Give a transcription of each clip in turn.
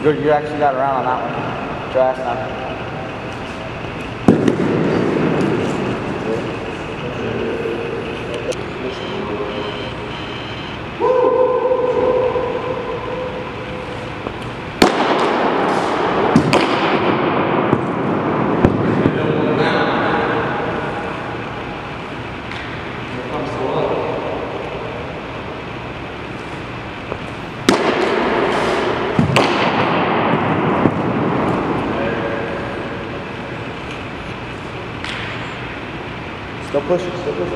Good, you actually got around on that one. Try ass now. Still pushing, still pushing.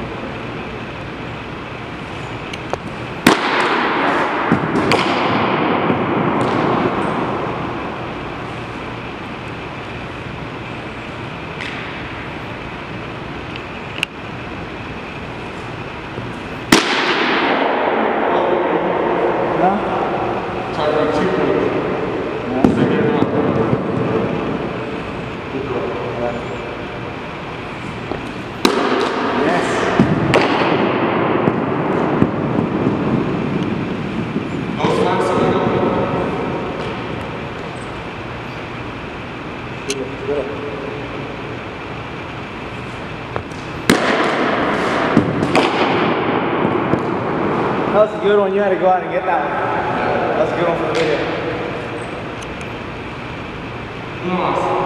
No? Target 2 points. No? Second one. Yes. No smack, second one. Good. That was a good one. You had to go out and get that one. That was a good one for the video. Nossa.